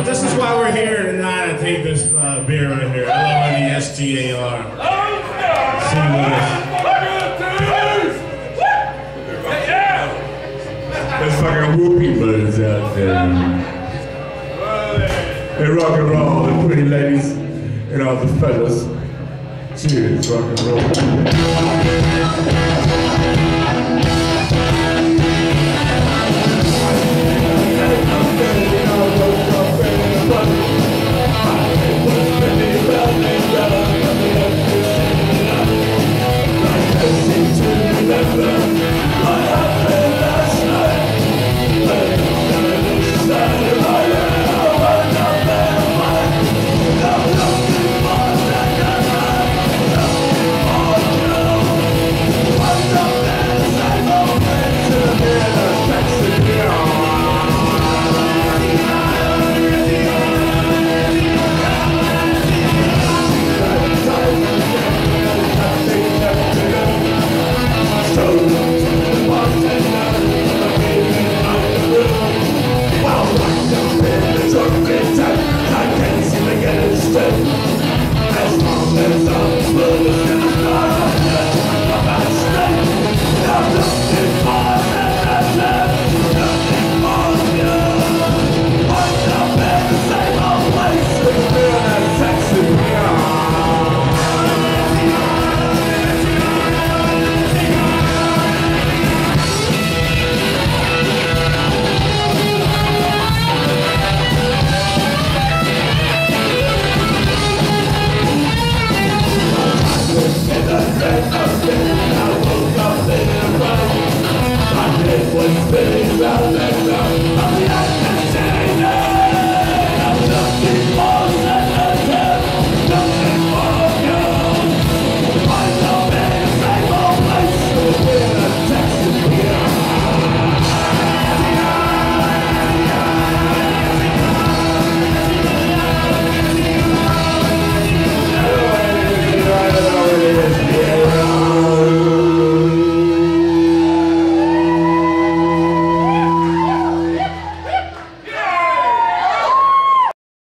this is why we're here tonight. I take this beer right here. LONESTAR. Sing with us. There's fucking whoopie birds out there. Hey, rock and roll, the pretty ladies and all the fellas. Cheers, rock and roll.